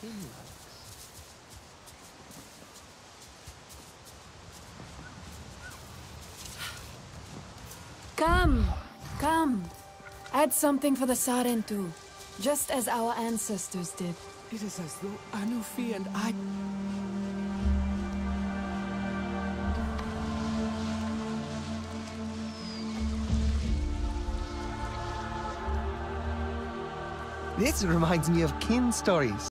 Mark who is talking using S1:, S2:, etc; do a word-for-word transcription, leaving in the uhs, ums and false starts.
S1: King likes.
S2: Come, come. Add something for the Saren too, just as our ancestors did.
S1: It is as though Anufi and I...
S3: This reminds me of kin stories.